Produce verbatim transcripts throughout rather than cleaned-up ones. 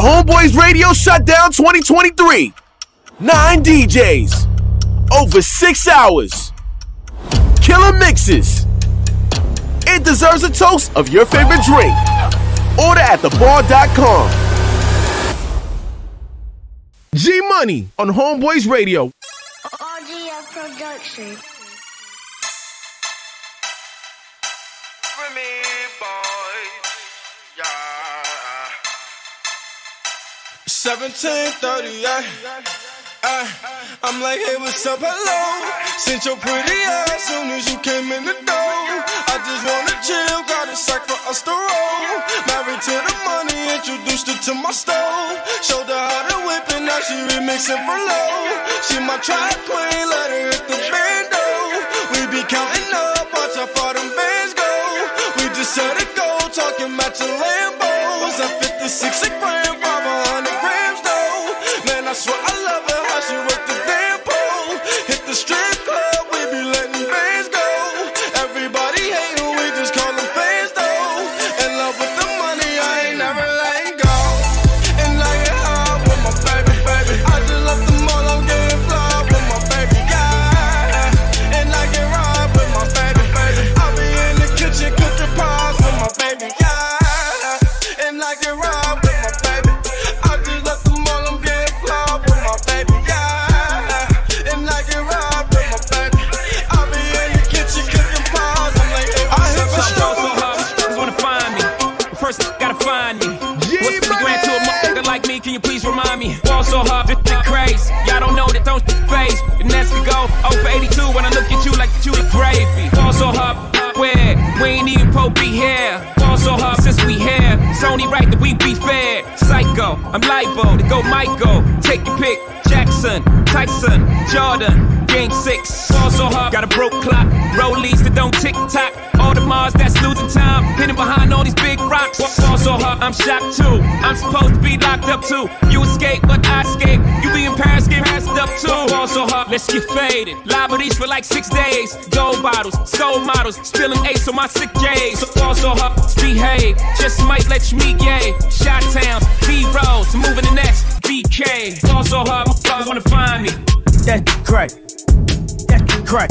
Homeboys Radio Shutdown twenty twenty-three. Nine D Js. Over six hours. Killer mixes. It deserves a toast of your favorite drink. Order at the bar dot com. G Money on Homeboys Radio. R G F Production. For me, boy. Yeah. seventeen thirty-eight. Uh, I'm like, hey, what's up, hello? Sent your pretty ass soon as you came in the door. I just wanna chill, got a sack for us to roll. Married to the money, introduced her to my stove. Showed her how to whip and now she remixing for low. She my track queen, let her hit the bando. We be counting up, watch how far them bands go. We just set it go, talking matching Lambos. At fifty-six a gram, five hundred grams though. Man, I swear I love her, how she work the damn pole. Hit the strip club, we be letting bands go. Everybody hating, we just call them fans though. In love with the money, I ain't never letting go. And I get high with my baby, baby. I just left the mall, I'm getting fly with my baby, yeah. And I get ride with my baby, baby. I be in the kitchen cooking pies with my baby, yeah. And I get ride with my baby. I just left the mall, I'm getting fly with my baby, yeah. And I get ride with my baby. I be in the kitchen cooking pies. I'm like, hey, what's up, what's up? So hard, just wanna find me. But first, gotta find me. What's the grand to a motherfucker like me? Can you please remind me? Fall so hard, just the craze. Y'all don't know that don't face. The next we go, oh for eighty-two when I look at you like you the gravy. Fall so hard, where we ain't even po be here. Fall so hard since we here. It's only right that we be fair. Psycho, I'm libo to go Michael. Take your pick. Jackson, Tyson, Jordan, game six. Fall so hard, got a broke clock. Rollies that don't tick tock. All the Mars that's losing time. Hidden behind all these big rocks. Fall so hard, I'm shocked too. I'm supposed to be locked up too. You escape, but I escape. You be in Paris, get passed up too. Fall so hard, let's get faded. Liberties for like six days. Gold bottles, soul models, spilling ace on my sick days. So fall so hard, behave. Just might let you meet gay. Shot towns, B-rolls, moving the next B K. Fall so hard, motherfuckers wanna find me. That's crack. That's crack.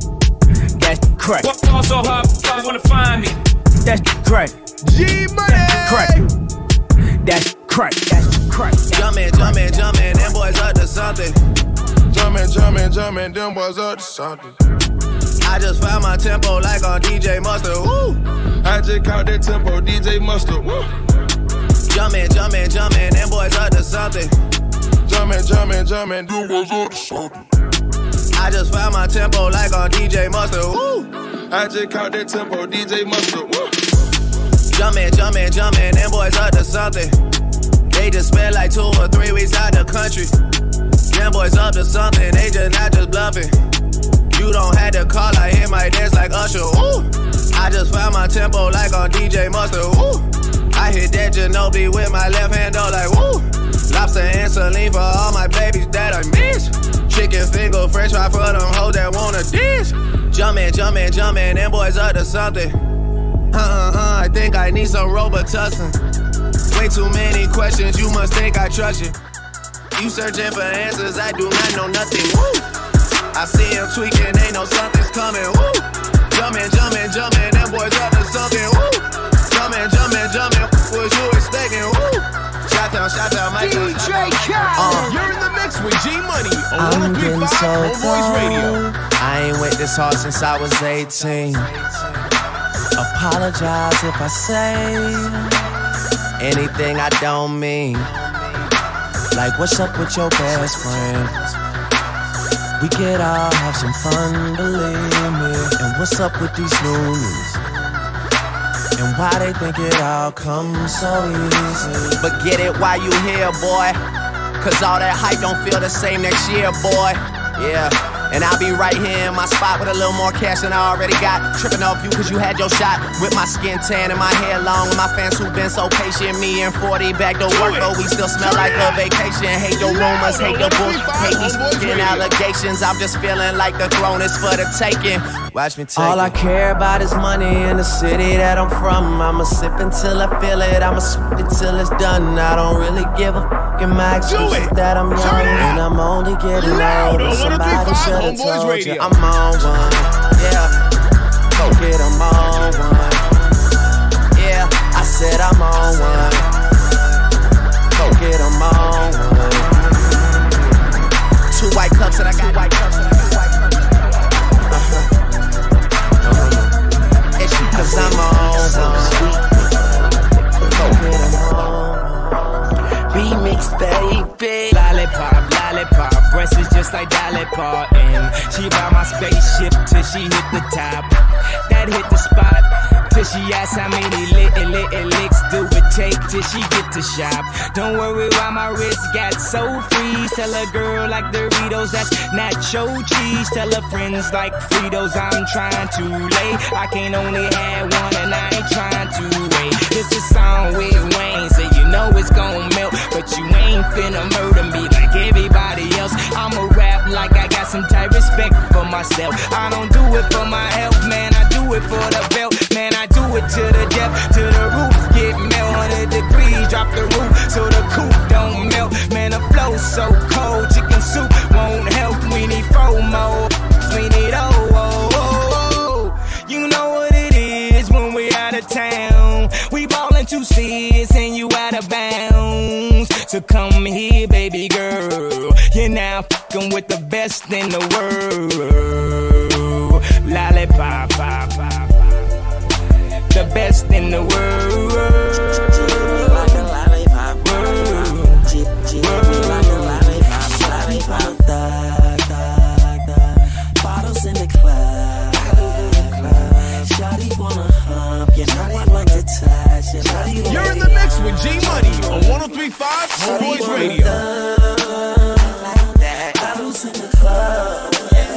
That's crack. Fall so hard, motherfuckers wanna find me. That's crack. G Money. That's crack. That's crack. That's crack. Jumpin', jumpin', jumpin', them boys up to something. Jumpin', jumpin', jumpin', them boys up to something. I just found my tempo like on D J Mustard. Woo! I just caught that tempo, D J Mustard. Woo! Jumpin', jumpin', jumpin', them boys up to something. Jumpin', jumpin', jumpin', them boys up to something. I just found my tempo like on D J Mustard. Woo! I just caught that tempo, D J Mustard. Woo! Jumpin', jumpin', jumpin', them boys up to something. They just spent like two or three weeks out the country. Them boys up to something, they just not just bluffing. You don't have to call, I hit my dance like Usher. Ooh. I just found my tempo like on D J Mustard. Ooh. I hit that Ginobili with my left hand, though, like woo. Lobster and saline for all my babies that I miss. Chicken finger, french fry for them hoes that wanna dish. Jumpin', jumpin', jumpin', them boys up to something. Uh-uh-uh, I think I need some Robitussin. Way too many questions, you must think I trust you. You searching for answers, I do not know nothing. Woo! I see him tweaking, they know something's coming. Woo! Jumpin', jumpin', jumpin', them boys up to something. Woo! Jumpin', jumpin', jumpin', what you expecting? Woo! Shout out, shout out, Mike. D J Khaled. Uh, You're in the mix with G Money on I'm getting so Homeboys Radio. I ain't went this hard since I was eighteen. Apologize if I say anything I don't mean. Like, what's up with your best friend? We could all have some fun, believe me. And what's up with these loonies? And why they think it all comes so easy? But get it while you here, boy. Cause all that hype don't feel the same next year, boy. Yeah. And I'll be right here in my spot with a little more cash than I already got. Tripping off you cause you had your shot. With my skin tan and my hair long. And my fans who've been so patient. Me and forty back to work, but we still smell like a vacation. Hate your rumors, hate your bullshit, hate these fucking allegations. I'm just feeling like the throne is for the taking. Watch me take All it. I care about is money in the city that I'm from. I'ma sip until I feel it. I'ma sip it till it's done. I don't really give a fuck. And my excuse is that I'm young and I'm only getting older. Somebody should've told radio. you I'm on one. Yeah, go get I'm on one. Yeah, I said I'm on one. Go get I'm on one. Two white cups and I got white cups and I got white cups. Uh-huh. It's cause I'm on one. Go get I'm on one. Remix, baby. Lollipop, lollipop, breast is just like Dolly Parton. She ride my spaceship till she hit the top. That hit the spot till she asks how many little, little licks do it take till she get to shop. Don't worry why my wrist got so free. Tell a girl like Doritos, that's nacho cheese. Tell her friends like Fritos, I'm trying to lay. I can only have one and I ain't trying to wait. This is song with Wayne, so you know it's gon' melt. But you ain't finna murder me like everybody else. I'ma rap like I got some type respect for myself. I don't do it for my health, man, I do it for the belt. Man, I do it to the depth, to the roof. Get melt, one hundred degrees, drop the roof so the coupe don't melt. Man, the flow's so cold, chicken soup won't help. We need FOMO, we need oh, oh, oh, oh. You know what it is when we out of town. We ballin' two seats and you out of bounds. So come here, baby girl. You're now fucking with the best in the world. Lollipop, pop, pop. The best in the world. Like a lollipop. World. Chip, chip, like a lollipop. Lollipop. Da, da, da. Bottles in the club. Shawty wanna hump. You know I like to touch. You're in the mix with G Money on one oh three point five Homeboys Radio. Bottles in the club.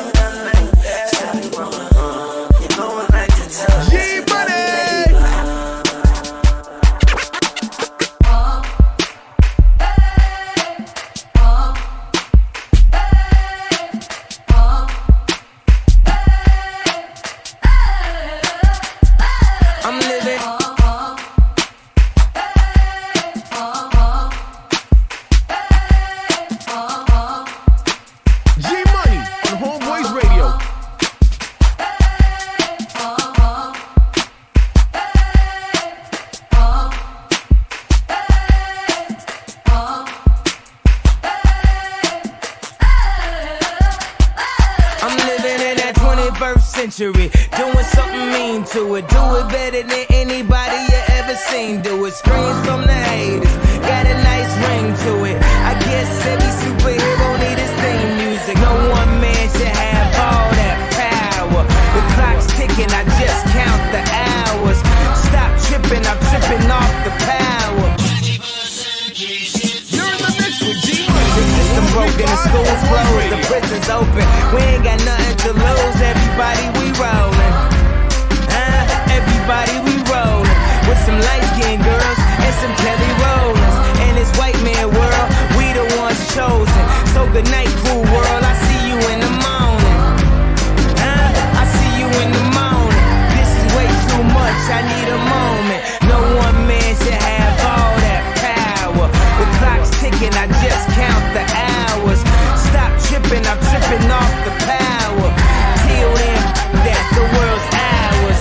Century, doing something mean to it. Do it better than anybody you ever seen. Do it. Screams from the haters, got a nice ring to it. I guess every superhero need his theme music. No one man should have all that power. The clock's ticking, I just count the hours. Stop tripping, I'm tripping off the power. You're in the mix with G Money. The system broken, the school's closed, the prison's open. We ain't got nothing to lose. Everybody we rollin', uh, everybody we rollin'. With some light-skinned girls and some Kelly Rollins. In this white man world, we the ones chosen. So good night, cool world, I see you in the morning. Uh, I see you in the morning. This is way too much, I need a moment. No one man should have all that power. The clock's ticking, I just count the hours. Stop tripping, I'm tripping off the power. Till then, that the world's ours.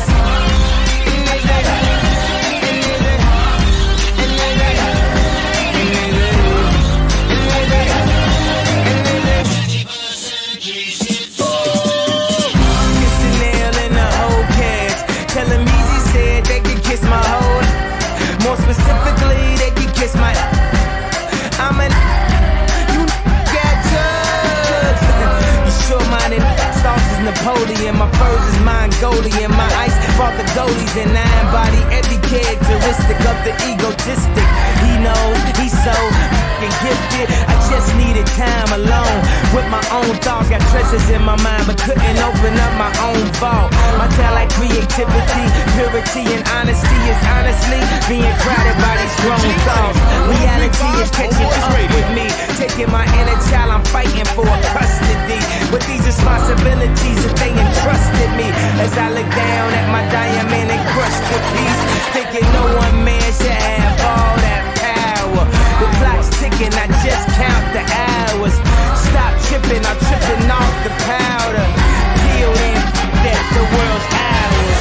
Kiss the nail in the whole cast. Tell them Easy said they can kiss my whole. More specifically, they can kiss my. I'm an. You got drugs. You sure-minded. Sauce is Napoleon, my furs is Mongolian. My ice brought the goalies and I embody every characteristic of the egotistic. He knows he's so f***ing gifted. I just needed time alone with my own thoughts. Got treasures in my mind but couldn't open up my own vault. My talent, creativity, purity and honesty is honestly being crowded by these grown thoughts. Reality is catching up with me. Taking my inner child, I'm fighting for custody. With these responsibilities that they entrusted with me as I look down at my diamond encrusted piece, thinking no one man should have all that power. The clock's ticking, I just count the hours. Stop tripping, I'm tripping off the powder. Deal in that the world's ours.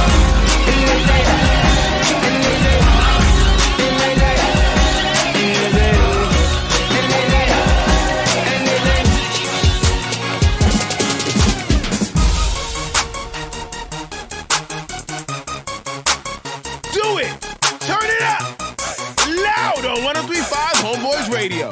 Do it! Turn it up! Loud on one oh three point five Homeboys Radio.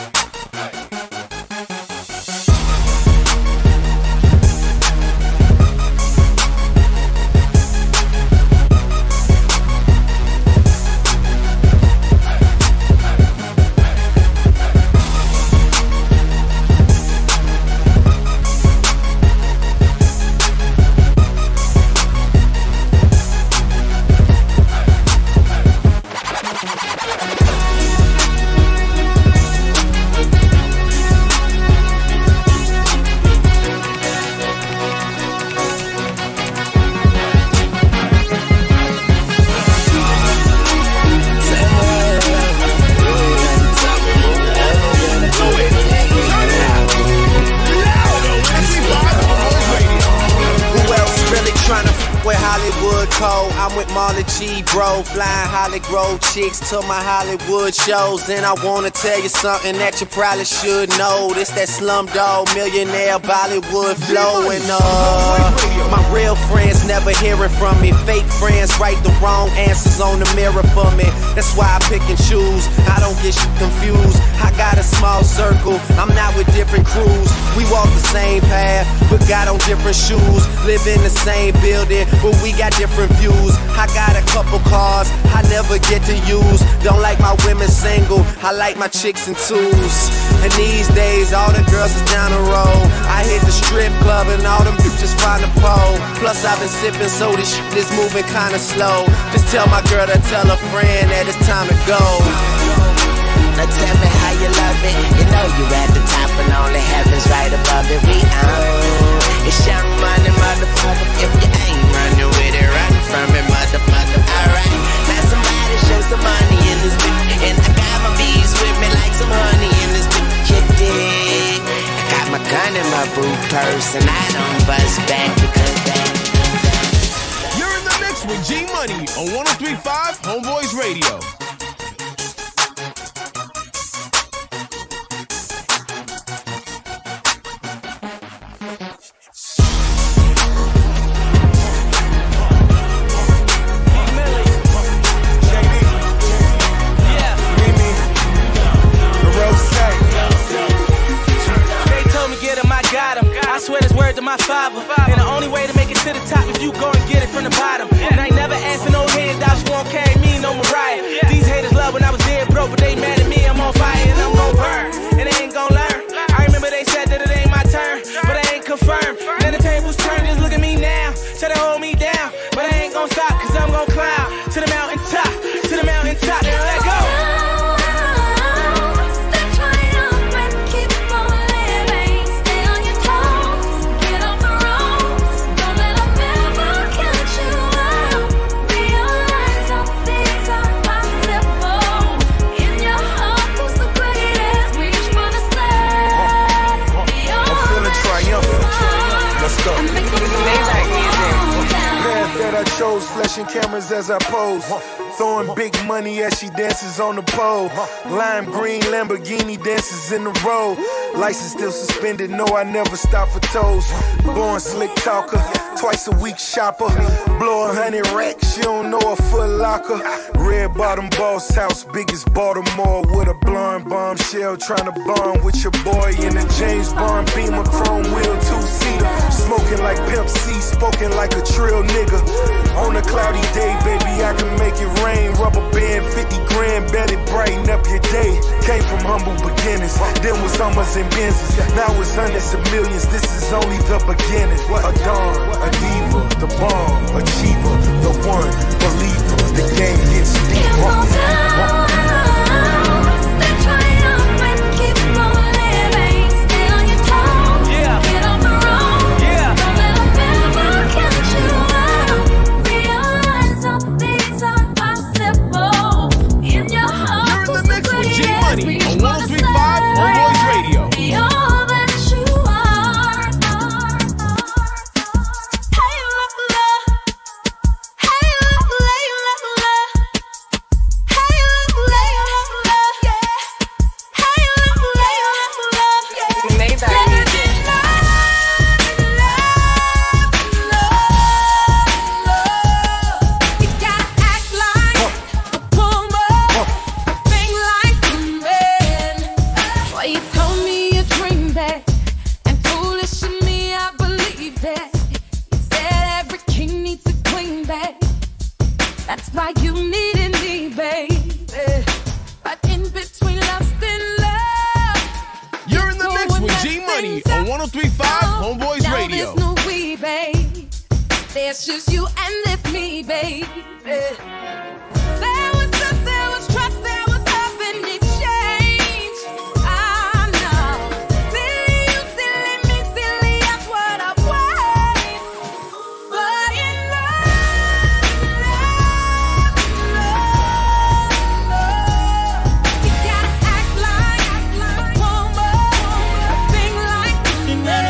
I'm with Marley G, bro, flying Holly Grove chicks to my Hollywood shows. Then I wanna tell you something that you probably should know. This that Slumdog Millionaire Bollywood flow. And uh, my real friends never hearing from me. Fake friends write the wrong answers on the mirror for me. That's why I pick and choose, I don't get shit confused. I got a small circle, I'm not with different crews. We walk the same path, but got on different shoes. Live in the same building, but we got different views. I got a couple cars I never get to use. Don't like my women single, I like my chicks in twos. And these days all the girls is down the road. I hit the strip club and all them bitches find a pole. Plus I've been sipping, so this shit is moving kinda slow. Just tell my girl to tell a friend that it's time to go. Now tell me how you love it. You know you at the top and only heaven's right above it. We own it's Young Money, motherfucker. If you ain't running with it, run from it, motherfucker. Alright, now somebody show some money in this bitch. And I got my bees with me like some honey in this bitch. You dig? I got my gun in my boot purse and I don't bust back because that. You're in the mix with G Money on one oh three point five Homeboys Radio. I swear this word to my father. And the only way to make it to the top is you go and get it from the bottom. And I ain't never asked for no handouts, you won't carry me, no Mariah. These haters love when I was dead broke, but they mad at me, I'm on fire and I'm gon' burn. And they ain't gon' learn. I remember they said that it ain't my turn, but I ain't confirmed. Then the tables turn, just look at me now. Try to hold me down, but I ain't gon' stop, cause I'm gon' climb to the mountain top, to the mountain top, and let go. I chose flashing cameras as I pose, throwing big money as she dances on the pole. Lime green Lamborghini dances in the road. License still suspended, no I never stop for toes. Born slick talker, twice a week shopper. Blow a hundred racks, she don't know a Foot Locker. Red bottom boss house, biggest Baltimore. With a blonde bombshell, trying to bond with your boy in a James Bond Beamer, chrome wheel, two-seater. Smoking like Pimp C, spoken like a trill nigga. On a cloudy day, baby, I can make it rain. Rubber band, fifty grand, bet it brighten up your day. Came from humble beginnings, then was almost in business. Now it's hundreds of millions, this is only the beginning. A dawn, a diva, the bomb, achiever, the one, believer. The game gets deeper. It's just you and this me, baby. There was trust, there was trust, there was love in exchange. I know. Silly you, silly me, silly, that's what I want. But in love, love, love, you gotta act like, act like a woman, a thing like a man.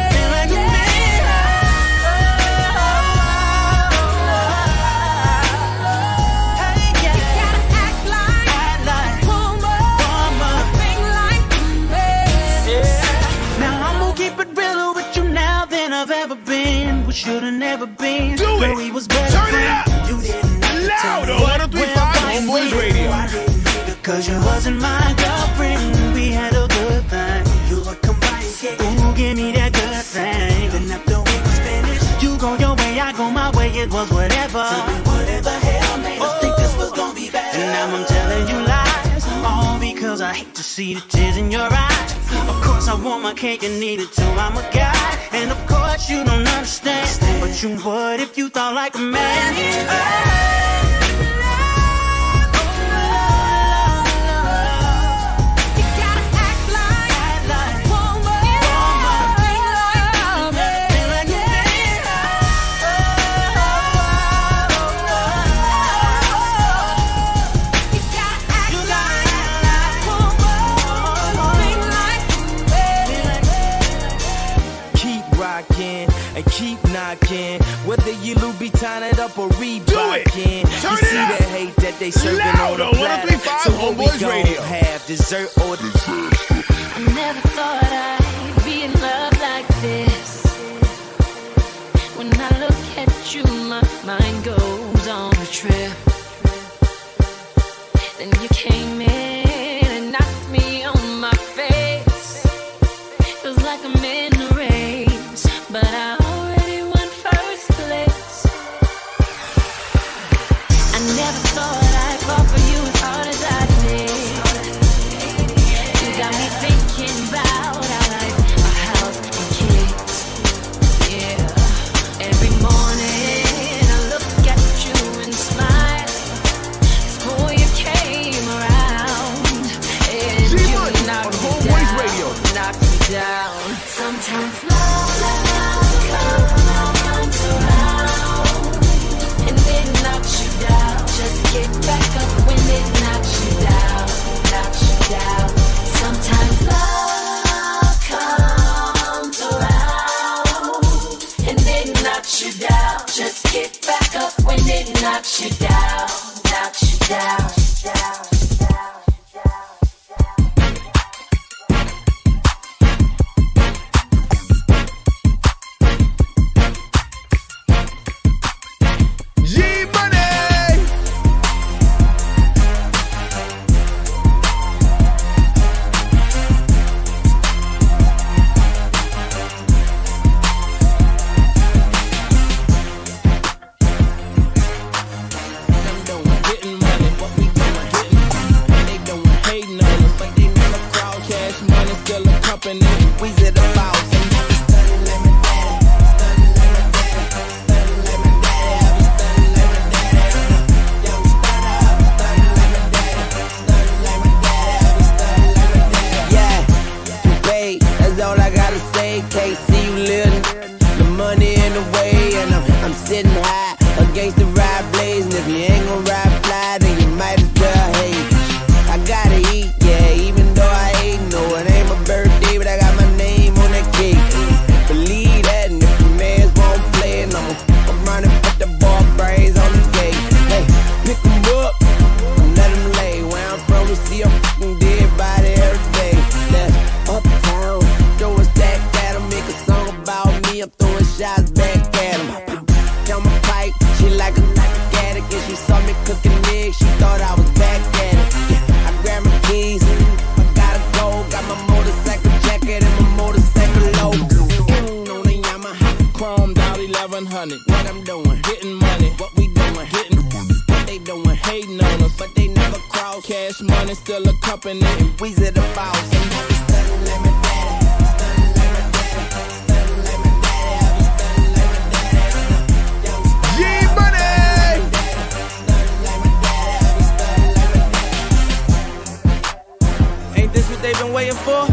Should've never been. Do it. We was better. Turn it up. You didn't loud on one oh three point five Homeboys Radio. Because you wasn't my girlfriend. We had a good time. You were combined. Ooh, give me that good thing. Then after we was finished, you go your way, I go my way. It was whatever. Tell me whatever hell made us oh. think this was gonna be better. And now I'm telling you lies, all because I hate to see the tears in your eyes. Of course I want my cake and eat it too. I'm a guy, and of course you don't understand. But you would if you thought like a man. You gotta act like, act like a woman, thing like a man. You gotta act like a woman, thing like a man. Keep rocking and keep knocking. Whether you Louboutin it up or Reebokin, Turn you it see up. the hate that they serving Loud on the on one oh three platter. point five So what we Homeboys gon' Radio. have, dessert or dessert? I never thought I'd be in love like this. When I look at you, my mind goes on a trip. Then you came in and knocked me on my face. It was like I'm in a race, but I already won first place. I never thought I'd fall for you as hard as I did. You got me thinking about our life, our house and kids. Yeah. Every morning I look at you and smile. Before you came around, and you G-Money knocked on me Homeboys down, Radio. knocked me down. Sometimes love comes around and it knocks you down. Just get back up when it knocks you down, knocks you down. Sometimes love comes around and it knocks you down. Just get back up when it knocks you down, knocks you down, down, down, down. G-Money. Getting money, what we doing, getting money. They doing hating on us, but they never crowd cash money, still a company. We's at the boss, and now we stunning like my daddy, stunning like my daddy, stunning like my daddy. I be stunning like my daddy. Yo, we stun up, stunning like my daddy, stunning like my daddy. I be stunning like my daddy. Yeah, you paid, that's all I gotta say. Can't see you living, the money in the way, and I'm, I'm sitting high against the ride blaze. And if you ain't gon' ride fly, then you might as well hate. I gotta eat, yeah, even though I ain't. No, it ain't my birthday, but I got my name on that cake. Believe that, and if the mans won't play, and I'm, I'm running, put the ball brains on the gate. Hey, pick 'em up, and let 'em lay. Where I'm from, we see a fucking dead body every day. That's uptown, throw a stack at 'em, make a song about me. I'm throwing shots back at 'em. Down my pipe, she like a like a addict, and she saw me cooking eggs, she thought I was back at it. Yeah, I grabbed my keys, I gotta go, got my motorcycle jacket and my motorcycle logo. Mm, on the Yamaha, chromed out eleven hundred. What I'm doing, getting money. What we doing, getting money. What they doing, hating on us, but they never cross. Cash money, still a company, and we's at the boss. And now we stunning like my daddy, stunning like my daddy, stunning like my daddy. I be stunning like my daddy. Yo, we stunning what they've been waiting for?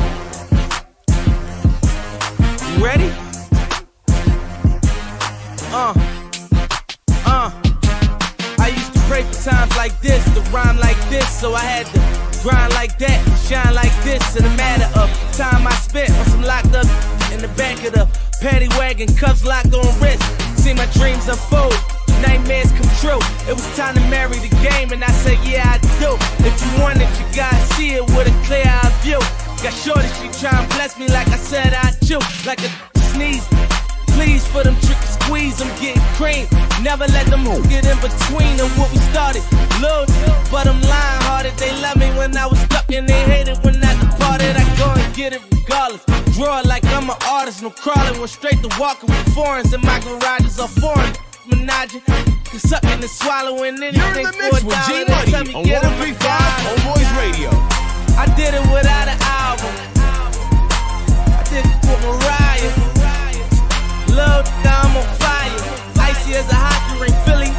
You ready? Uh, uh. I used to pray for times like this, to rhyme like this, so I had to grind like that, shine like this. In a matter of time I spent on some locked up in the back of the paddy wagon, cuffs locked on wrist. See my dreams unfold, nightmares come true. It was time to marry the game, and I said, yeah, I do. If you want it, you gotta see it with a clear eye view. Got shorty, she tryna bless me like I said I chew. Like a sneeze, please for them trick squeeze, I'm getting cream. Never let them get in between of what we started. Little, but I'm lying hearted. They love me when I was stuck and they hated when I departed. I go and get it regardless. Draw it like I'm an artist, no crawling. Went straight to walking with foreigns, and my garages are foreign. Menage, sucking and swallowing anything. You're in the mix with G Money on one oh three point five Homeboys Radio. I did it without an album. I did it with Mariah. Love, I'm on fire. Icy as a hockey ring, Philly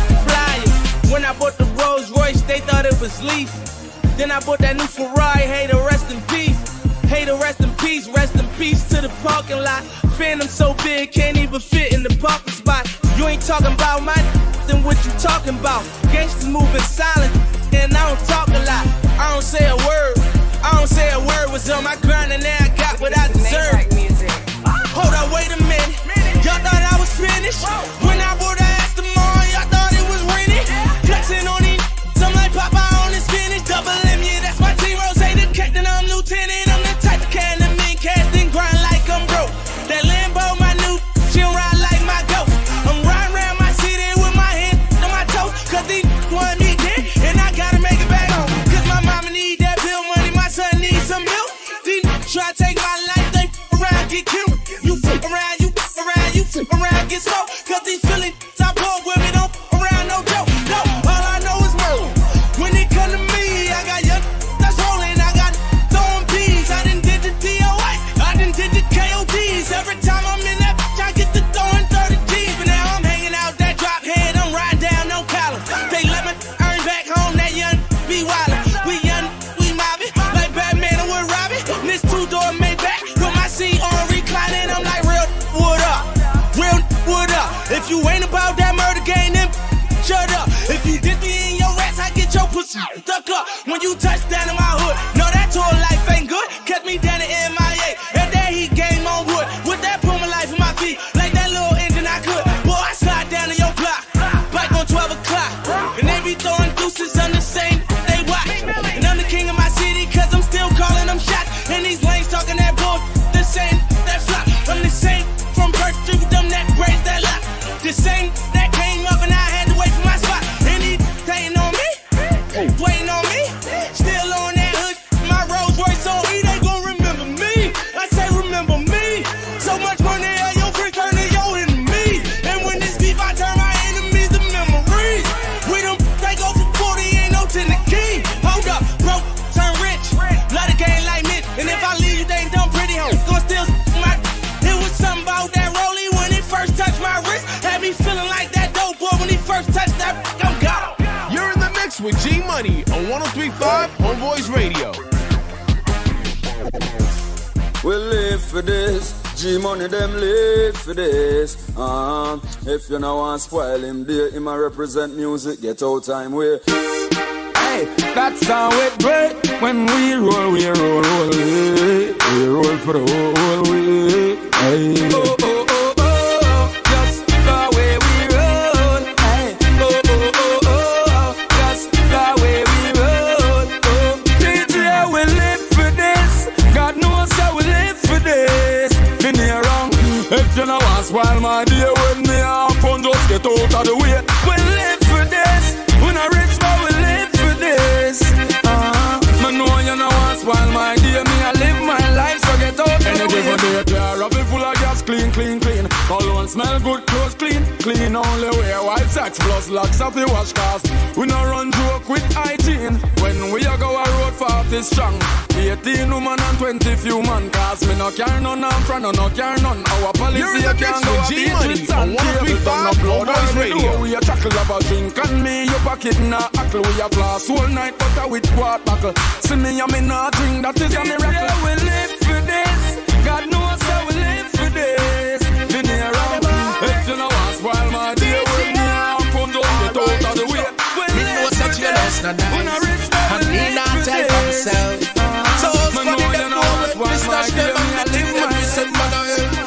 Flyers. When I bought the Rolls Royce, they thought it was Leaf. Then I bought that new Ferrari. Hey, to rest in peace. Hey, to rest in peace. Rest in peace to the parking lot. Phantom so big, can't even fit in the parking spot. You ain't talking about my then what you talking about? Gangsters moving silent, and I don't talk a lot. I don't say a word. I don't say a word. Was on my grind, and now I got what I deserve. Hold up, wait a minute. Y'all thought I was finished? When I bought the Aston Martin, y'all thought it was rented? Flexing on these, some like Popeye on the spinach. Double M, yeah, that's my team. Rose, the captain, I'm lieutenant. I'm the type of can the mean cast and grind like I'm broke. That Lambo, my new, she don't ride like my ghost. I'm riding around my city with my hand on my toes. Cause these want me dead, and I gotta make it back home. Cause my mama need that bill money, my son needs some milk. These try to take my life, they f around, get killed. You f around, you f around, you f around, get smoked. Cause these feelings, top boy with me, don't f around, no joke. No, all I know is murder. When it come to me, I got young that's rolling, I got throwing bees. I done did the D O A, I done did the K O Ds. Every time I'm in that bitch, I get the throwing thirty G's. But now I'm hanging out that drop head, I'm riding down no collar. They let me earn back home, that young be wildin'. We young, we mobbin', like Batman and with Robin. This two-door Maybach, put my seat on reclining. I'm like, real, what up? Real, what up? If you ain't about that murder game, then shut up. If you did me in your rats, I get your pussy stuck up. When you touch down in my hood, no, that tour life ain't good. Kept me down in M I A, and then he game on wood. With that Puma life in my feet, like that little engine I could. Boy, I slide down in your block, bike on twelve o'clock. And they be throwing deuces on the same, they watch. And I'm the king of my city, cause I'm still calling them shots. And these lanes talking that bull, the same, that flop. I'm the same from Birch Street with them that braids that lock. The same that came up and I had to wait for my spot. And he hating on me, waiting on me. Still on that hood, my Rolls Royce on E, they gon' remember me. I say remember me. So much money at your free turn to your enemy. And when this beef, I turn my enemies to memories. We them, they go for forty, ain't no ten the key. Hold up, broke, turn rich. Love the game like Mitch. And if I leave you, they ain't done pretty home. Gon' still my. It was something about that rollie when it first touched my wrist. Had me feeling like that dope boy when he first touched that. I'm gone. You're in the mix with G Money on one oh three point five Homeboys Radio. We live for this, G Money them live for this. Uh, if you know want spoil him, there him a represent music, get out time way. Hey, that's how it break. When we roll, we roll, roll, we, we roll for the whole week. Hey. Oh, oh, oh, oh, just the way we roll. Hey. Oh, oh, oh, oh, just the way we roll. Oh, D J, we live for this. God knows how we live for this. Been here wrong. If you know what's while my dear with me, I'm fun, just get out of the way. We live for this. When I rich, but we live for this. Uh-huh. Me know you know what's while my dear me, I live my life, so get out. Any given day, tear up it full of gas, clean, clean, clean. Cologne smell good, clothes clean, clean. Only wear white socks plus locks of the wash cars. We no run joke with hygiene. When we a go a road forty strong, eighteen woman and twenty few man. Cause me no care none and friend no care none. Our policy a can't go a beat with sand. Table turn no blood and radio. We a chuckle of a drink and me your pocket na ackle. We a glass whole night butter with quart buckle. See me and me not drink, that is a miracle. Yeah, we live for this. God knows how we live for this. The near up, if you know what's while my dear with me, I'm from down the out of the way. Me know such a loss not nice, and me not tell myself. So funny them know when we stash them and they live my son mother.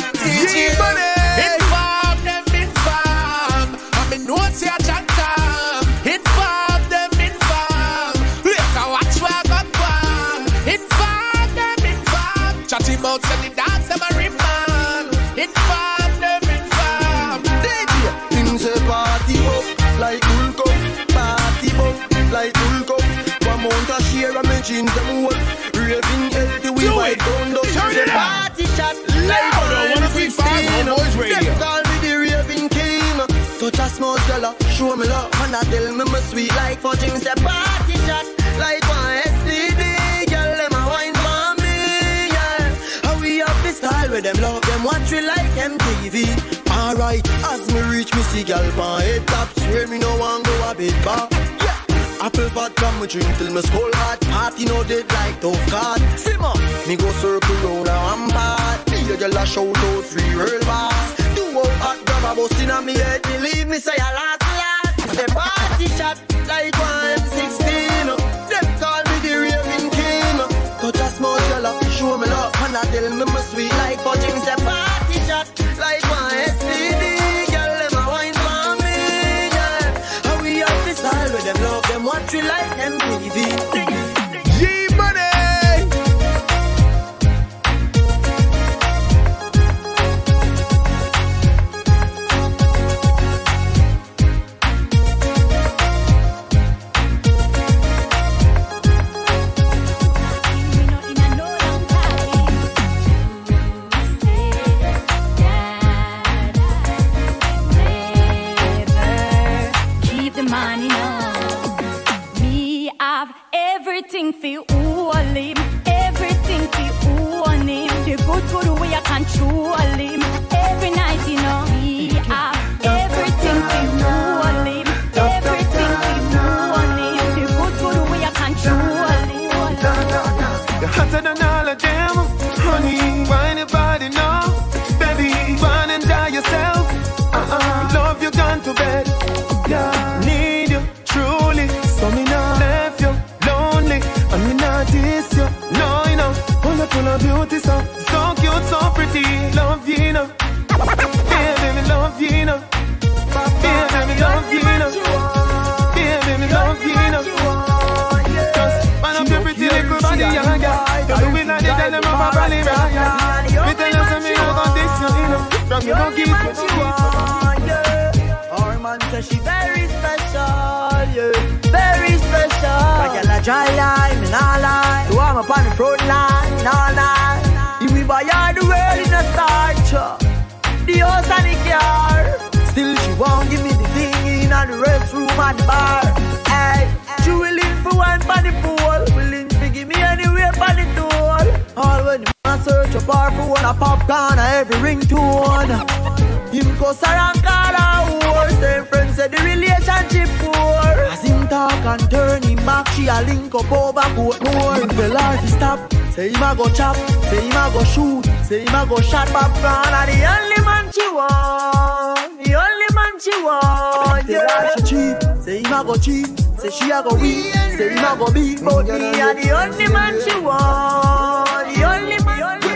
D J money, inform them, inform. I me know it's your chat time. Inform them, inform. Look a watch where I got one. Inform them, inform. Chatty mouth and the dance them a remind. Inform them, inform. D J things a party up like Hulk up. Party up like Hulk up. One month a share a me jeans them whole. Raving healthy we white down the turn it party shot like one sixteen. Them call me the raving king. Touch a small fella, show me love, and I tell me my sweet like fudging. Say party shot like one S T D. Girl, them a wine for me, yeah. How we have this style where them love them watch we like M T V. Alright, as me reach me see girl pan head top, swear me no one go a bit back. Yeah. Apple vodka me drink till me skull hot. Party no dead like tough card. Simmer, me go circle round a rampart. Me a girl a shout out free world boss. Do out hot grab a bus inna me head. Believe me say a last last. Say party shot like one sixteen. Them call me the raving king. Touch a small girl up, show me love, and I tell me my sweet like fudging. Say party shot like one S T D. Girl them a wine for me, yeah. How we have this style with them love them watch we like M T V. G Money. Money, no. Me have everything for all him, everything for all him. The good good way I control him. Every night, you know. Me have everything for all him, everything for all him. The good good way I control him. You're hotter than all of them, honey. Why anybody know, baby? Run and die yourself. Uh-uh. Love you gone to bed. Yeah. Need you truly, so me not left you lonely, and me not diss you. No, you know, full of full of beauty, so so cute, so pretty. Love you, know. Baby, me love you, know. Baby, me love you, know. Baby, me love you, know. Just man up your pretty little body, yeah, yeah. You do it like they tell them about Bali, yeah. Me tell you some me about this, you know. From you don't give what you want. Man says she very special, yeah, very special. Like a dry line, me nah lie. So I'm up on the front line, all night. If we buy all the world in a starch, the house and the car. Still she won't give me the thing in the restroom and the bar. Hey, she willing for one for the pool, willing to give me anywhere for the tool. All when the man search a bar for one a popcorn or every ringtone. Him cuss around call her whore. Same friends say the relationship poor. As him talk and turn him back, she a link up over boat more. Tell her to stop, say him a go chop, say him a go shoot, say him a go shot popcorn. And the only man she want, the only man she want. Tell her she cheap, say him a go cheap, say she a go weak, say him a go beat. But me a the only man she want, the only man.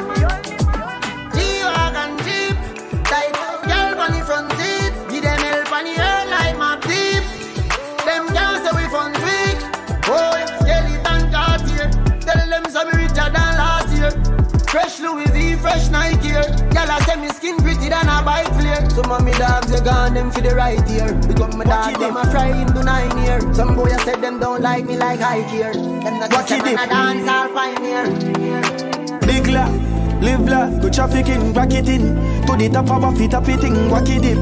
G-Wagon Jeep, type girl on the front seat, give them help on the air like my deep. Them girls say we fun tweak, boy, skeleton Cartier. Tell them some richer than last year. Fresh Louis V, fresh Nike here. Girl I say me skin pretty than a bike flare. Some of me dogs they gone them for the right ear. Because my dog them a fry him to nine year. Some boy I said them don't like me like high gear. Them not just a dance all pioneer. Big love, Live life, go trafficking, rack it in. To the top of a fit, up it in, wacky dip.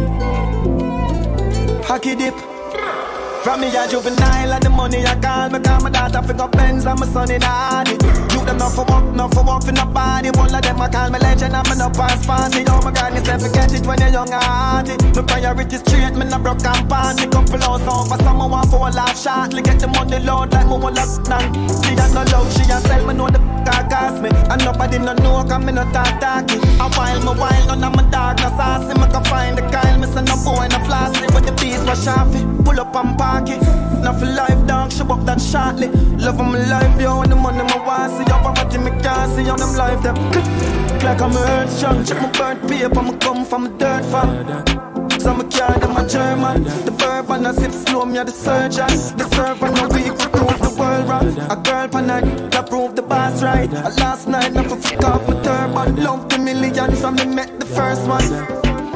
Hacky dip. From me a juvenile and the money I call me. Call my daughter pick up Benz and my son in Hardy. You them not for work, not for work in the body. One of them I call me legend and me no pass party. Oh my God, you say forget it when you're young and hearty. My priority straight, me no broke and pan. Me couple house on for someone want for a laugh shortly. Get the money load like me one lock down. She got no love, she a sell me know the car cost me. And nobody no know cause me no talk talky. A while me while none of my dog no saucy. Me can find the Kyle, me say no boy no flossy. But the beast was sharpy, pull up and park. Now for life, dog, she up that shortly. Love of my life, yo, and the money my want. See up, I'm at me can't see on them life, them click, like I'm a earth strong. Check my burnt paper, me come from a dirt farm. So me carry them a German. The bourbon, I sip slow, me a the surgeon. The servant, no week, we prove the world wrong. A girl pan night, that prove the boss right. A last night, I for fuck off my turban. Love the millions, from me met the first one.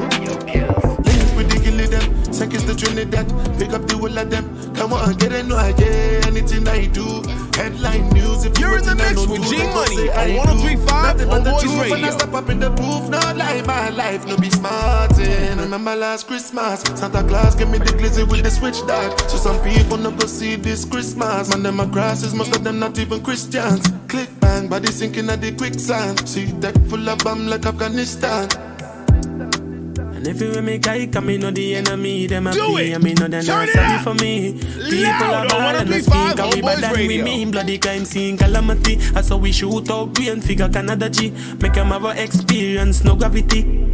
Say kiss the Trinidad, pick up the whole of them. Come on, get it, no idea. Anything I do, headline news. If you're in the mix with G Money on one oh three point five Homeboys Radio. When I step up in the booth, no lie, my life no be smartin'. Remember last Christmas, Santa Claus gave me the glizzy with the switch dog. So some people no go see this Christmas. Man, them a grasses, most of them not even Christians. Click bang, body sinking at the quicksand. See deck full of bomb like Afghanistan. If you make I come in, know the enemy, them a play, I mean, know they're not sorry for me. People are bad and speak, and we bad than we mean. Bloody crime scene, calamity. That's how we shoot out, we and figure Canada G. Make them have a experience, no gravity.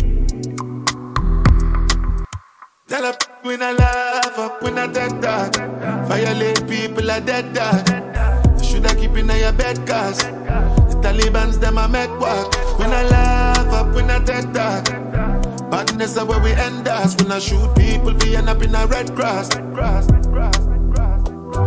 Tell up when I laugh up, when I dead dog. Violate people are dead dog. Should I keep in your bed, cause the Taliban's them a make walk. When I laugh up, when I dead dog. Badness is where we end us. When I shoot people, we end up in a red grass. Red grass, red grass, red grass.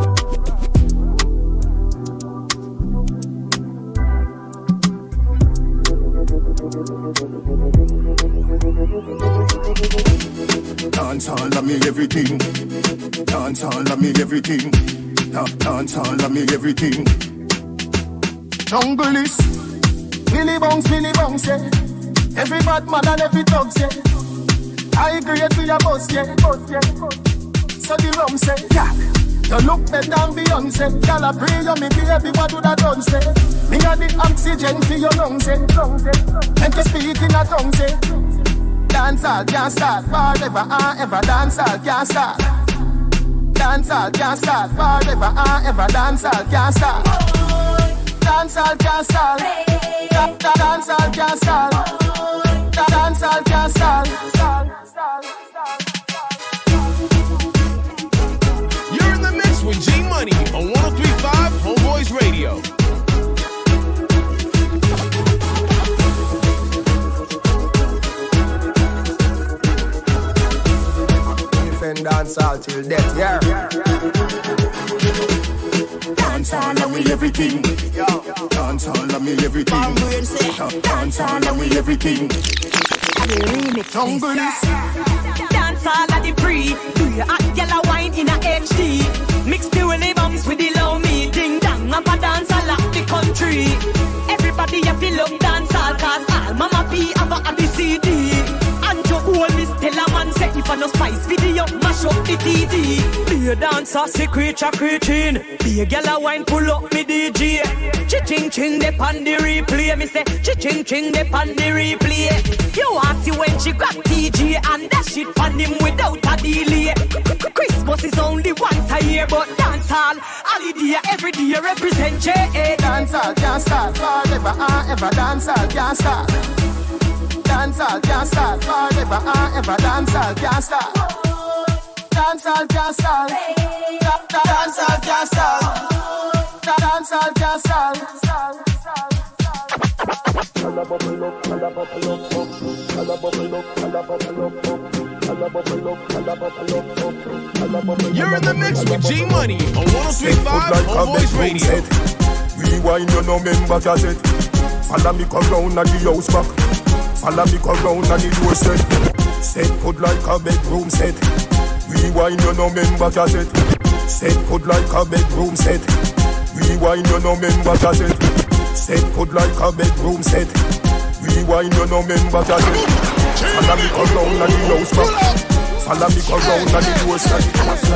Dance all of me everything. Dance all of me everything. Dance all of me everything. Jungle is Billy Bounce, Billy Bounce, yeah. Every bad man and every dog, yeah. I agree to your boss, yeah. So the rum say, yeah. You look better than Beyonce. Y'all a pray you me baby, what do that done say? Me got the oxygen for your lungs, eh. And to speak in a tongue, say. Dance all can't start forever and ever. Dance all can't start. Dance all can't start forever and ever. Dance all can't start. Dance all can't start. Dance all can't start. Dance all can't stall. You're in the mix with G Money on one oh three point five Homeboys Radio. Defend dance all till death, yeah. Dance all of me everything. Dance all of me everything. Dance all of me everything. Jungle is dance all of the free. Do you hot yellow wine in a H D? Mix the willy bumps with the low me. Ding dong, I'm a dance all of the country. Everybody have to look dance all, cause all Mama P have a the C D. And you always tell a man say if I no spice video, mash up the T V. Be a dancer, see creature creating. Be a gal a wine, pull up me D J. Chi-ching ching dep on the replay. Me say chi-ching ching dep on the replay. You ask you when she got T J and dash it on him without a delay. Christmas is only once a year, but dance hall holiday every day represent J. Dance hall can't start forever and ever. Dance hall can't start. Dance hall can't start forever and ever. Dance hall can't start. Dance hall can't start. Dance hall can't start. Dance hall can't start. You're in the mix with G Money on one oh three point five Homeboys Radio. Rewind you no member cassette. Follow me come round at the house back. Follow me come round at the door set. Set put like a bedroom set. Rewind you no member cassette. Set put like a bedroom set. Rewind you no member cassette. Set put like a bedroom set. Rewind, you know, member that it. Follow me, come round and the house back. Follow me, come round and the house back.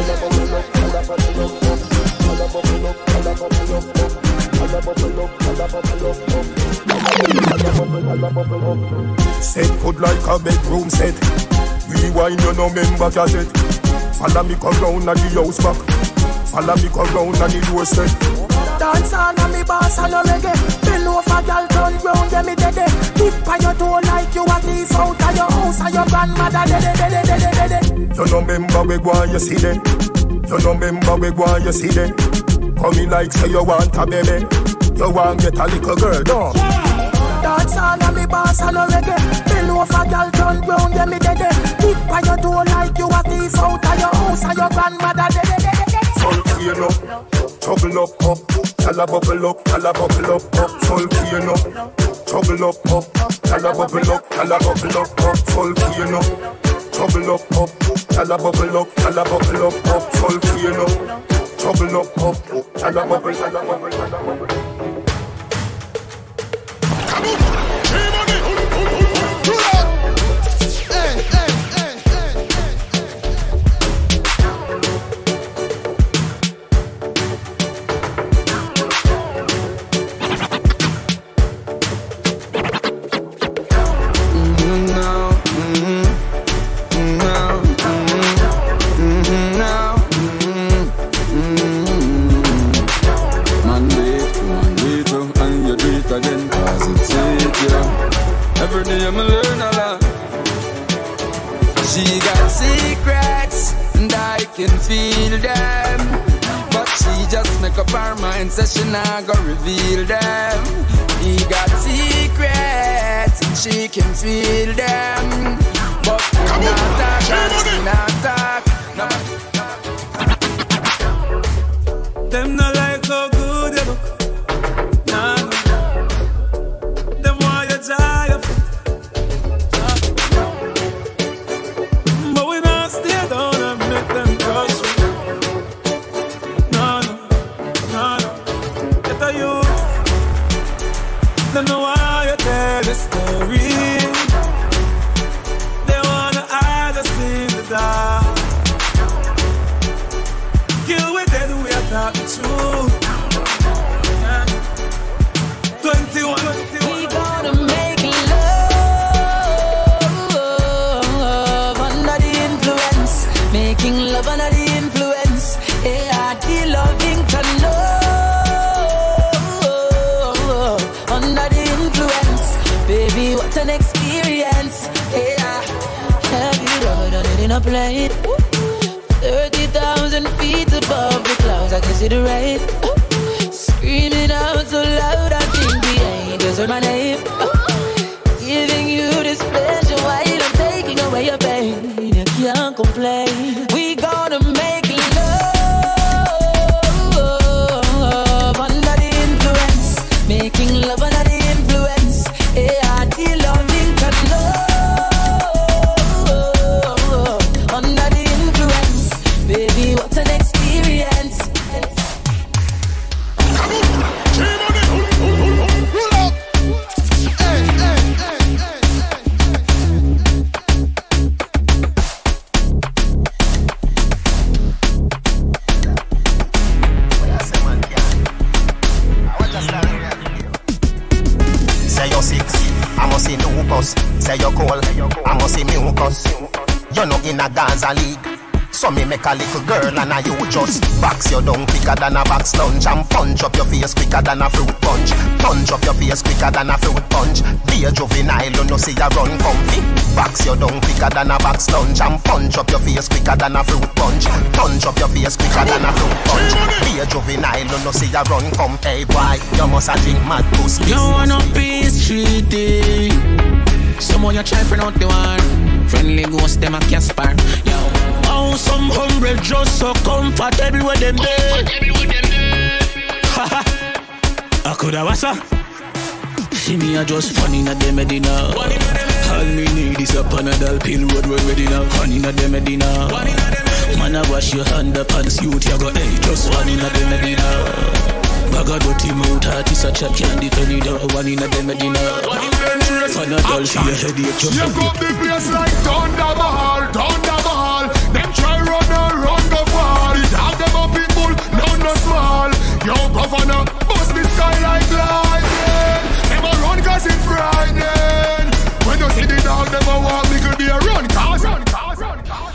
Set good like a bedroom set. Rewind, you know, member that it. Follow me, come round and the house back. Follow me, come round and the house set. Dance on and me boss and no reggae. Bend over, girl, turn round, yeah, me dead. Tip by your toe like you a thief out of your house and your grandmother dead, dead, dead, dead, dead. You no remember we go and you see them. You no remember we go and you see them. Coming like say you want a baby. You want get a little girl, no? Dance on and me boss and no reggae. Bend over, girl, turn round, yeah, me dead. Tip by your toe like you a thief out of your house and your grandmother dead, dead, dead, dead. Full clean up, trouble up, up. Tell a bubble up, tell a bubble up, up. Full clean up, trouble up, up. Tell a bubble up, tell a bubble up, up. Full clean up, trouble up, up. Tell a bubble up, tell a bubble up, up. Full clean up, trouble up, up. Tell a bubble, tell a bubble, tell a bubble. Every day I learn a lot. She got secrets and I can feel them, but she just make up her mind, says she not gonna reveal them. He got secrets and she can feel them, but we not talk, we not talk. No. Them not like how good you look. Nah. Them want you die of it. But we not stay down and make them crush you. No, no, no, no. Get a youth. They know why you tell the story. They wanna hide us in the dark. Kill with dead, we are talking true. twenty-one, twenty-one. We gonna make love under the influence. Making love under the influence. Yeah, the loving can know. Under the influence. Baby, what an experience. Yeah. Have you ever done it in a plane? thirty thousand feet above the clouds, I can see the rain. Screaming out so loud, I think the angels heard my name. Giving you this pleasure while I'm taking away your pain. You can't complain. We gonna make love under the influence. Making love under the influence. Yeah, the loving can know. Under the influence. Baby, what an experience. Say you're sick, I must see lupus. Say you're cold, I must see mucus. You're not in a Gaza league. So me make a little girl and a you just box your down quicker than a box lunch and punch up your face quicker than a fruit punch. Punch up your face quicker than a fruit punch. Be a juvenile, you know see ya run comfy. Box your down quicker than a box lunch and punch up your face quicker than a fruit punch. Punch up your face quicker than a fruit punch. Be a juvenile, you know see ya run come. Hey boy, you must a drink mad pussy. You wanna be streety. Someone you try for out the one. Friendly ghost them a Casper. Yo. Oh, some humble just so comfortable with them there. Haha. I coulda was a. See me a just funny na dem Medina. All me need is a Panadol pill road we ready now. Funny na dem Medina. Man a wash your hand up and youth you go hey just funny na dem Medina. Bag of dirty mouth, artist a chat candy turn it down. One in a dem a dinner. One a doll for your headache. You got the place like Thunder Mahal, Thunder Mahal. Them try run and run go far. It have them a people, none no small. Yo governor, bust the sky like lightning. Never run cause it's frightening. When you see the dog, them a walk, me could be a run cause run cause run cause.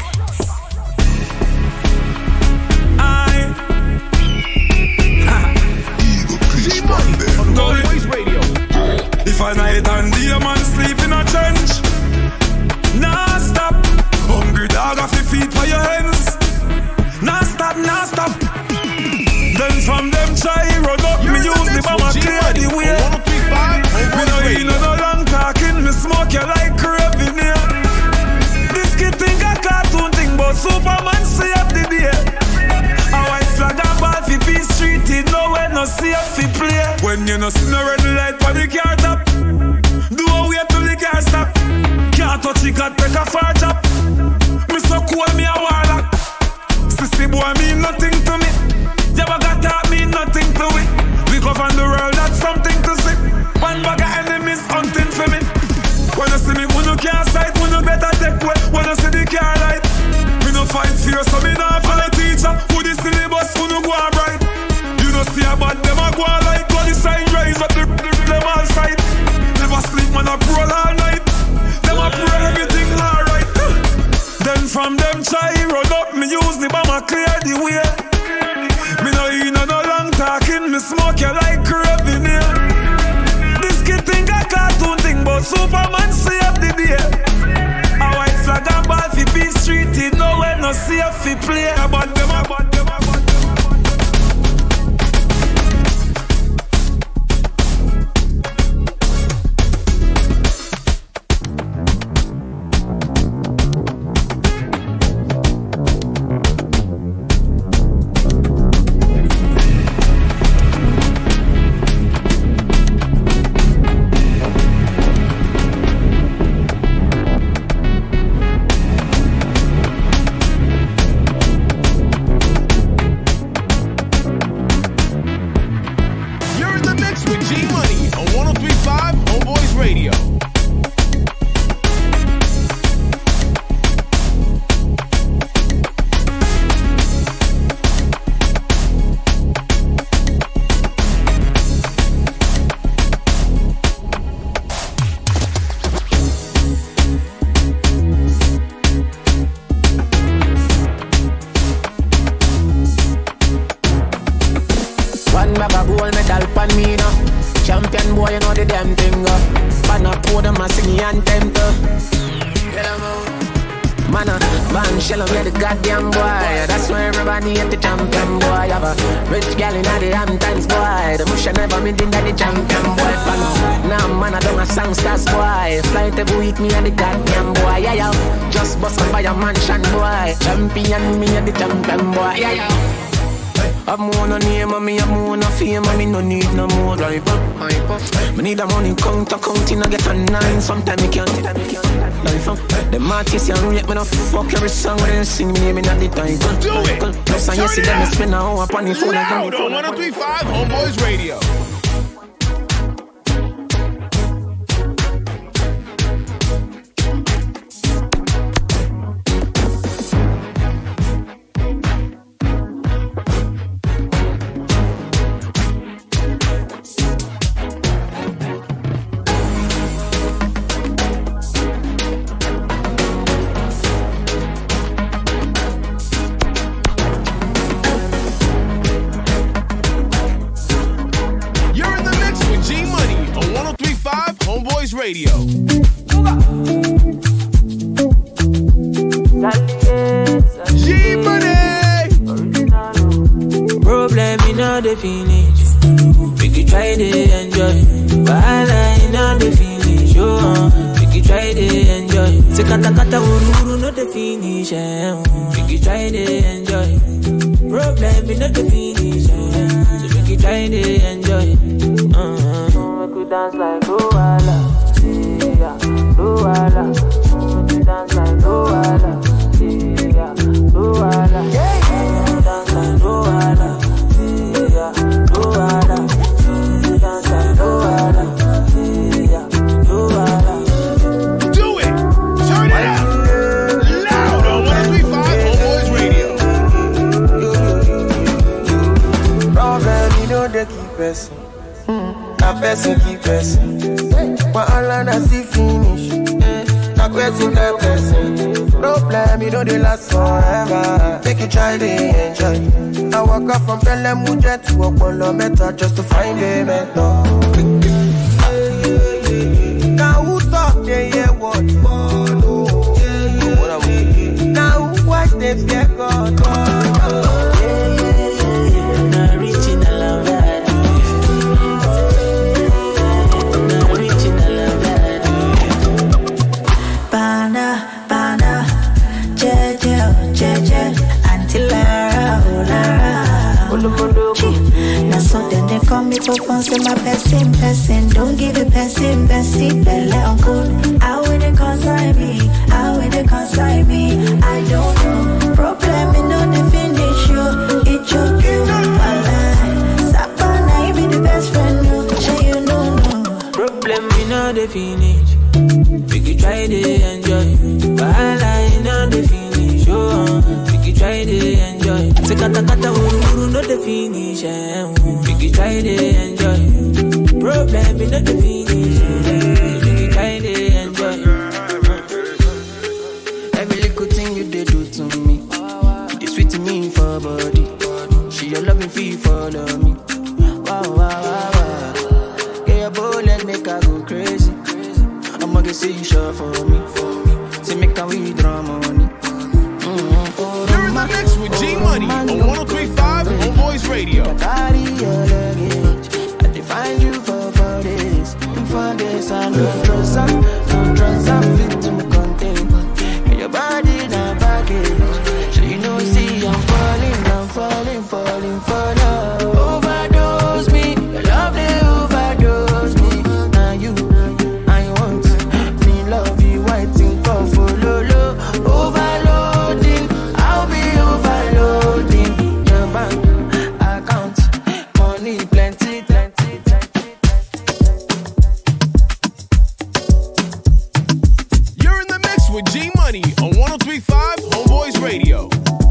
If a night and day a man sleep in a trench, nah stop. Hungry dog off your feet for your hands. Nah stop, nah stop. Then from them try run up, me use the bomb and clear the way. Me no hear no long talking, me smoke you like craving here. This kid think a cartoon thing, but Superman see up the day. A white flag and ball fi Peace Street, it nowhere no safe fi play. When you no see no red light for the car top, do a wait till the car stop. Can't touch it, can't take a far chop. Me so cool, me a warlock. Sissy boy mean nothing to me. Jabba got that mean nothing to it. We go from the world, that's something to see. One bag of enemies hunting for me. When you see me, when you can't sight, when you better take way. When you see the car light, me no fight fear, so me not follow teacher. Who the syllabus, who no go on bright. You no see about them a go on light. Go the sign rise up the, the, them all sight. Never sleep, man, I roll all night. Them a pray everything alright. Then from them try run up, me use the bomb and clear the way. Me no hear no long talking, me smoke you like craving here. This kid think a cartoon thing, but Superman see up the day. A white flag and ball fi Peace Street, it nowhere no safe fi play. About them, about them, about them. Champion, me a the champion boy. Yeah, yeah. I'm more no name and me, I'm more no fame and me no need no more drive up. Me need a money count, counting, I get a nine. Sometimes me can't, life up. The artists you rate me no fuck every song when they sing me name in at the time. Do it! Plus I yes, them spend a hour upon the phone. Loud on one oh three point five Homeboys Radio. Radio. G-Money! Problem in all the finish. We can try to enjoy. While I in all the finish. Oh, we can try to enjoy. Se kata kata uru uru no the finish. We can try to enjoy. Problem in all the finish. So we can try to enjoy. Uh-huh. We could dance like Luala. Yeah, Luala. We dance like Luala. Yeah, Luala. Yeah, dance like Luala. Yeah, Luala. person. But all I see finish. Not waiting the person. Problem, you know they last forever. Make you try to enjoy. I walk up from Pelham Mujet to Apollo Meta just to find a mentor. Now who talk, they hear what? Now who watch, they fear God. Now so then they call me for fun, say my person, person. Don't give a person, person, belly uncle. How will they consign me? How will they consign me? I don't know. Problem in no the finish you. It choke you. Sapana, you be the best friend, no. Say you know, no. Problem in no the finish. We can try to enjoy. While I know the finish, oh. We can try to enjoy. Say kata kata uru no the finish. We can try to enjoy. Problem in no the finish. We can try to enjoy. Every little thing you did do to me, you sweet to me for body. She your loving feel follow me. Wow wow wow wow. Get your bullet make her go crazy. I'ma get see you sure for me. Say make her withdraw money. You're in the mix with G Money on one oh three point five Homeboys Radio. I carry your luggage. I define you for four days. In four days I no trust up, no trust up fit to contain. And your body na baggage. So you know see I'm falling, I'm falling, falling for love. Overdose me, your love they overdose me. Now you, I want me love you, I think of follow low. Overloading, I'll be overloading your bank account. Money plenty, plenty, plenty. You're in the mix with G Money on one oh three point five Homeboys Radio.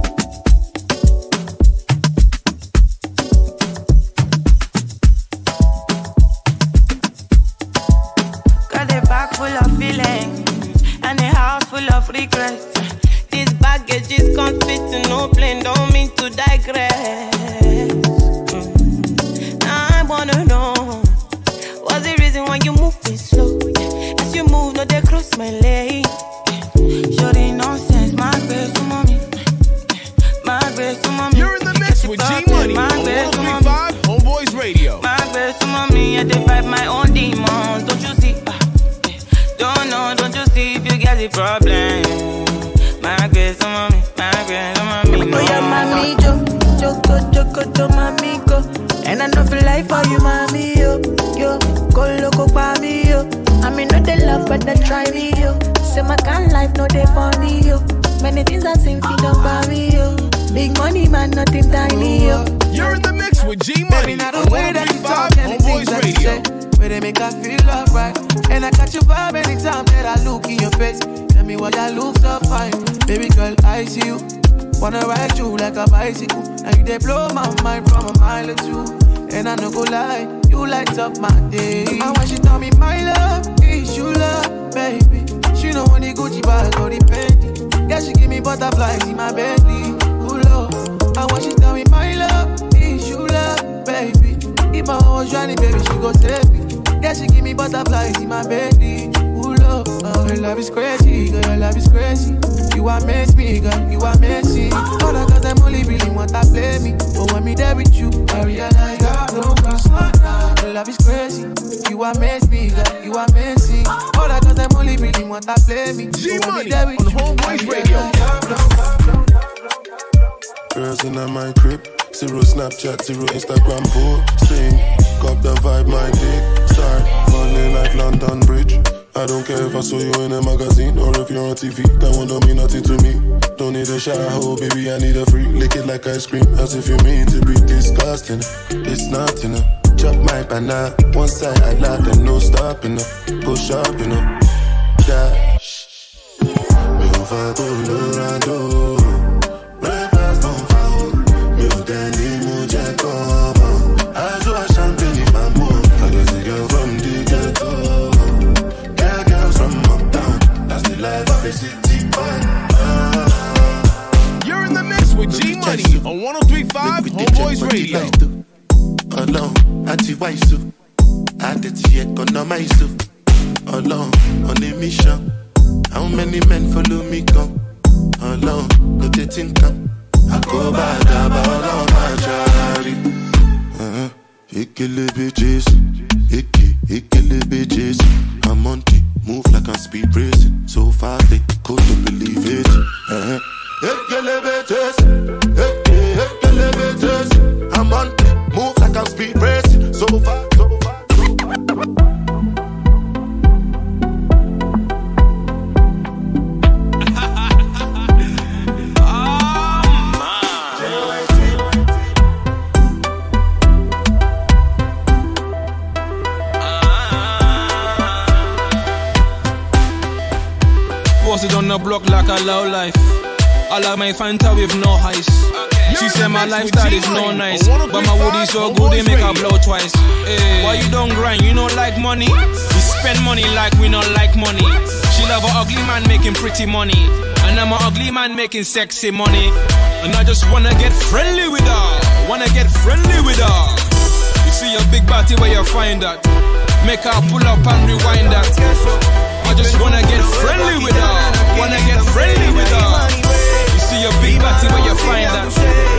Got a bag full of feelings and a house full of regrets. This baggage is can't fit to no plane, don't mean to digress. Mm. Now I wanna know, what's the reason why you move it slow? As you move, no they cross my lane. Sure ain't nonsense, my grace to mommy. My grace to mommy. You're in the mix with G Money on one oh three point five Homeboys Radio. My grace to mommy, I divide my own demons, don't you see? Uh, don't know, don't you see if you get the problem? My grace to mommy, my grace to mommy. Oh yeah, mommy, jo, joko, joko, jo, mommy, go. And I know feel like for you, mommy, yo, yo, go loco, mommy, yo. I mean, not the love, but they try me, yo. Say my kind life, no they for me, yo. Many things I sing, feel don't buy me, yo. Big money, man, nothing tiny, yo. You're in the mix with G Money Baby, on the way one oh that three you point talk five and the things Homeboys that you Radio. say, where they make us feel alright. And I catch your vibe anytime that I look in your face. Tell me why I look so fine. Baby girl, I see you. Wanna ride you like a bicycle. And you they blow my mind from a mile or two. And I no go lie, you light up my day. And when she tell me my love is you love, baby. She know when the Gucci bag or the Fendi. Yeah, she give me butterflies in my belly. Ooh, love. And when she tell me my love is you love, baby. If my heart was drowning, baby, she go save me. Yeah, she give me butterflies in my belly. Ooh, love. Oh, your love is crazy, girl, your love is crazy. You amaze me, girl, you amaze me. All I got them only really want to play me. But when me there with you, I realize God don't cross my line. Your love is crazy, you amaze me, girl, you amaze me. All I got them only really want to play me. G Money on Homeboys Radio. Girls in my crib, zero Snapchat, zero Instagram posting. Got the vibe, my dick start falling like London Bridge. I don't care if I saw you in a magazine or if you're on T V. That one don't mean nothing to me. Don't need a shower, baby, I need a free. Lick it like ice cream, as if you mean to be disgusting. It's not enough. Chop my banana, one side I laugh and no stopping up. Go shopping up. Dash. Me over Colorado. Breakfast on foul. Me o Danny Mujacobo. I do a champagne in my mood. I got a girl from the on my stool. Alone, on a mission. How many men follow me come? Alone, no dating come. I go bad about all my charity. Uh-huh. Ikele bitches, Ike, Ikele bitches. I'm on it, move like I'm speed racing. So fast they couldn't believe it. Uh-huh. Ikele bitches, Ike, Ikele bitches. I'm on it, move like I'm speed racing. So fast, so fast, so fast. Posted on the block like a low life. I like my Fanta with no ice. Okay. She said my lifestyle is no nice, but my wood is so good they make her blow twice. Hey. Why you don't grind? You don't like money? We spend money like we don't like money. She love an ugly man making pretty money, and I'm an ugly man making sexy money. And I just wanna get friendly with her. Wanna get friendly with her. You see a big body where you find that. Make her pull up and rewind that. I just wanna get friendly with her. Wanna get friendly with her. You see a big body where you find that.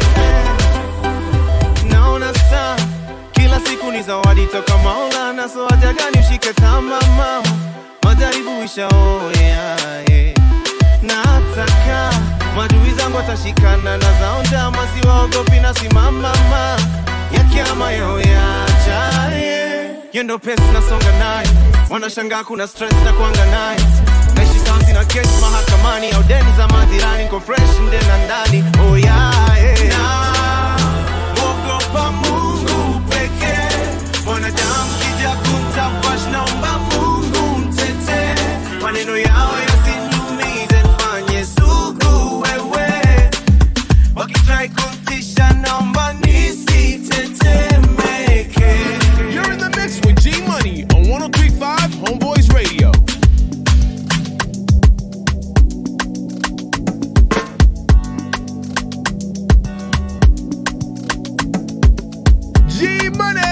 Naona saa kila siku ni zawadi toka Maulana, so haja gani ushike tamaa, majaribu isha oh yeah, yeah. Nataka madui zangu watashikana na zao njama, siwaogopi na simama yakiama yao yacha yeah. Yendo pesi nasonga naye, wanashangaa kuna stress na kuanga naye. Naishi santi na kesi mahakamani, au deni za majirani, niko fresh ndena ndani, oh yeah, yeah. Na ogopa Mungu pekee, wanadamu kija kuntafash, naomba Mungu mtete. Maneno yao yasinumize, nifanye sugu wewe, wakitry kuntisha naomba nisitetemeke. You're in the mix with G Money on one oh three point five Homeboys Radio. G Money.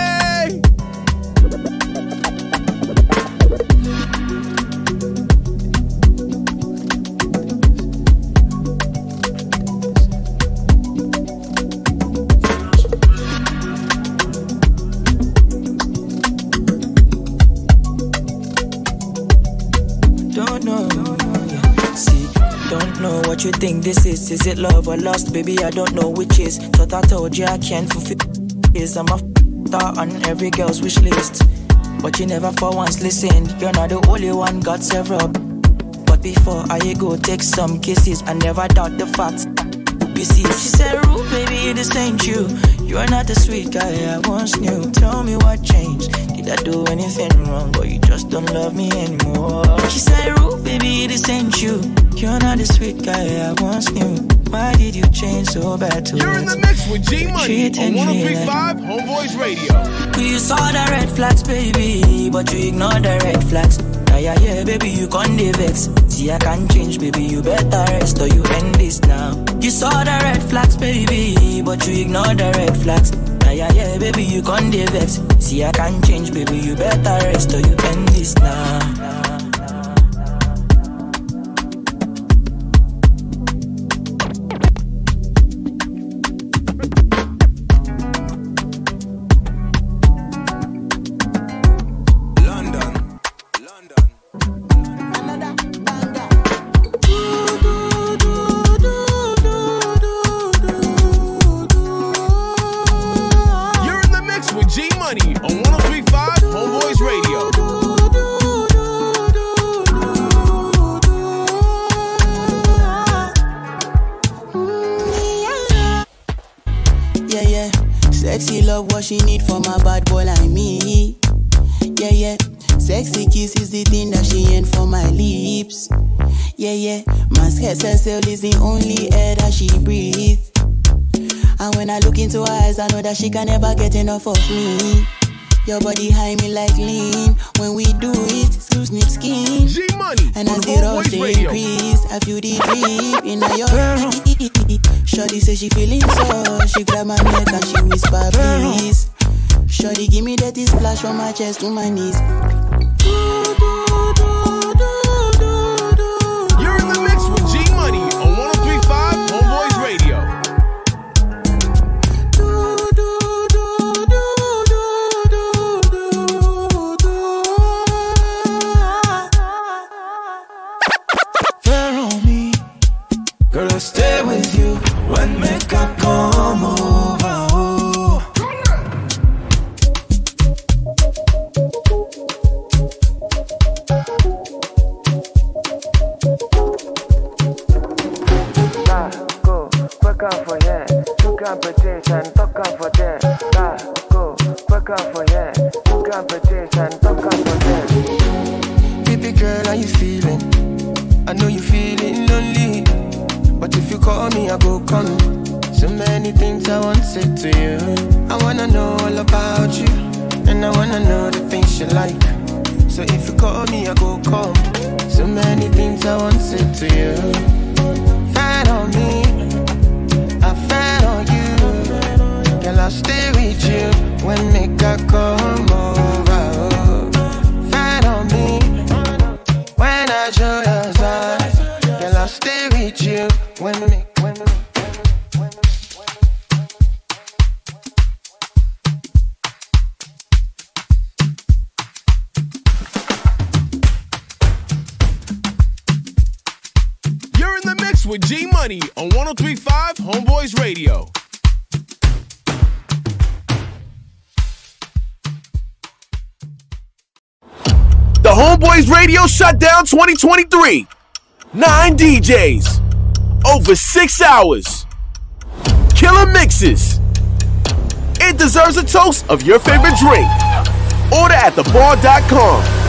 Don't know, yeah. See, don't know what you think this is. Is it love or lust? Baby, I don't know which is. Thought I told you I can't fulfill is. I'm a thought on every girl's wish list, but you never for once listened. You're not the only one, got several. But before I go take some kisses, I never doubt the facts. You see, she said, "Rude, baby, this ain't you. You're not the sweet guy I once knew. Tell me what changed. Did I do anything wrong, or you just don't love me anymore?" She said, "Rude, baby, this ain't you. You're not the sweet guy I once knew. Why did you change so bad to You're in the mix with G Money on one oh three point five Homeboys Radio. You saw the red flags, baby, but you ignored the red flags. Yeah, yeah, yeah, baby, you can't vex. See, I can't change, baby, you better rest or you end this now. You saw the red flags, baby, but you ignored the red flags. Yeah, yeah, yeah, baby, you can't vex. See, I can't change, baby, you better rest or you end this now. She need from a bad boy like me. Yeah, yeah. Sexy kiss is the thing that she ain't for my lips. Yeah, yeah. My head herself is the only air that she breathes. And when I look into her eyes, I know that she can never get enough of me. Your body high me like lean. When we do it, snip snip skin. G Money. And as the rush they increase, I feel the drip in your feet. Shorty say she feeling so. She grab my neck and she whisper please. Shorty give me the let it splash from my chest to my knees. You're in the mix with G Money on one oh three point five Homeboys Radio. Follow me, girl, I'll stay with you when make I come over. Competition, talk up for that. That go, work out for yeah. Competition, talk up for that. Baby girl, how you feeling? I know you feeling lonely, but if you call me, I go come. So many things I want to say to you. I wanna know all about you, and I wanna know the things you like. So if you call me, I go come. So many things I want to say to you. Fat on me, I fat on you. Girl, I'll stay with you when make I come over. Fat on me when I show your side. Girl, I'll stay with you when make when You're in the mix with G Money on one oh three point five Homeboys Radio. The Homeboys Radio Shutdown twenty twenty-three. Nine D Js. Over six hours. Killer mixes. It deserves a toast of your favorite drink. Order at the bar dot com.